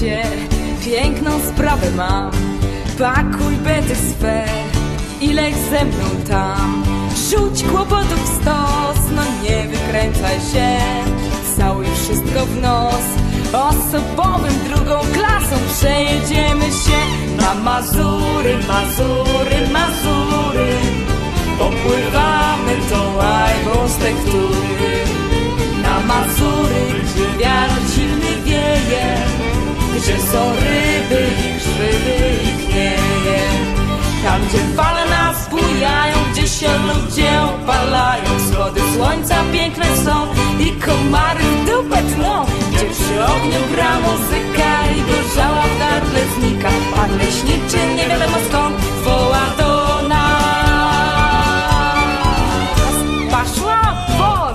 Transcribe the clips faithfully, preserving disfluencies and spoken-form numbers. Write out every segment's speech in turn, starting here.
cię, piękną sprawę mam. Pakuj bety swe, ile ze mną tam. Rzuć kłopotów stos, no nie wykręcaj się. Całuj wszystko w nos, osobowym drugą klasą przejedziemy się. Na Mazury, Mazury, Mazury, popływamy tą łajbą z tektury. Na Mazury, gdzie wiatr silny wieje, gdzie są ryby i grzyby i knieje. Tam, gdzie fale nas bujają, gdzie się ludzie opalają, wschody słońca piękne są i komary w dupę tną. Gdzie przy ogniu gra muzyka i gorzała w gardle znika. Pan leśniczy nie wiadomo skąd woła do nas. Paszła won!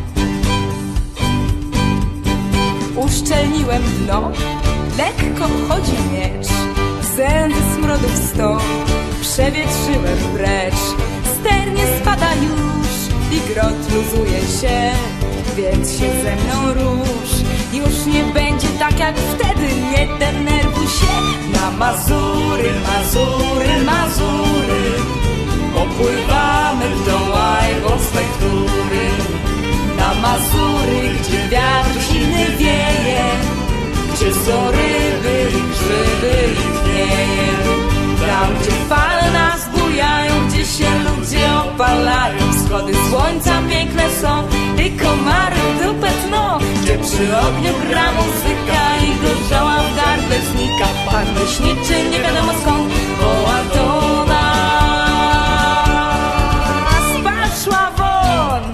Uszczelniłem dno, lekko chodzi miecz, zędy smrodów sto przewietrzyłem precz. Sternie spada już i grot luzuje się, więc się ze mną rusz. Już nie będzie tak jak wtedy, nie denerwuj się. Na Mazury, Mazury, Mazury, popływamy w tą łajbą z tektury. Na Mazury, gdzie wiatr silny wieje, gdzie są ryby i grzyby i knieje. Tam, gdzie fale nas bujają, gdzie się ludzie opalają, wschody słońca piękne są i komary w dupę tną. Gdzie przy ogniu gra muzyka i gorzała w gardle znika. Pan leśniczy nie wiadomo skąd woła do nas. Paszła won!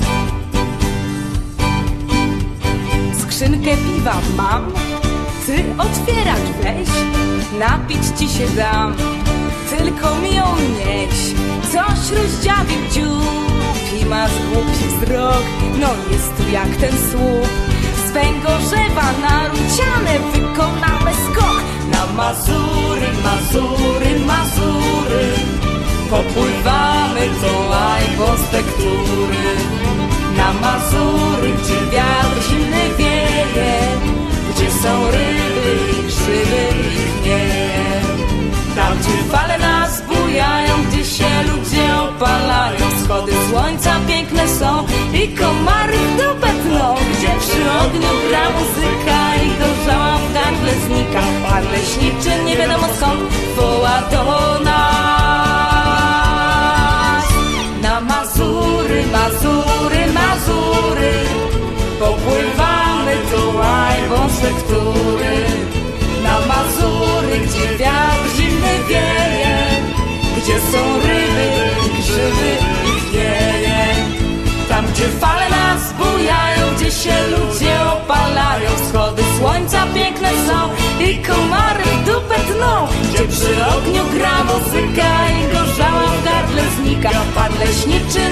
Skrzynkę piwa mam, ty otwierać weź, napić ci się dam, tylko mi ją nieś. Coś rozdziawił dziób i masz głupi wzrok, no jest tu jak ten słup. Z węgorzewa na ruciane wykonamy skok. Na Mazury, Mazury, Mazury, popływamy tą łajbą z tektury. Na Mazury, gdzie wiatr silny wieje, gdzie są ryby i grzyby i knieje. Tam, gdzie fale nas bujają, gdzie się ludzie opalają, wschody słońca piękne są i komary w dupę tną. Gdzie przy ogniu gra muzyka i gorzała w gardle znika. Pan leśniczy nie wiadomo skąd woła do nas. Na Mazury, Mazury, Mazury, popływamy tą łajbą z tektury. Na Mazury, gdzie wiatr zimny wieje, gdzie są ryby i grzyby i knieje. Tam, gdzie fale nas bujają, gdzie się ludzie opalają, wschody słońca piękne są i komary w dupę tną. Gdzie przy ogniu gra muzyka i gorzała w gardle znika. Pan leśniczy